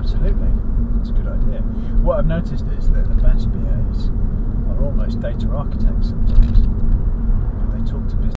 absolutely. That's a good idea. What I've noticed is that the best BAs are almost data architects sometimes. They talk to business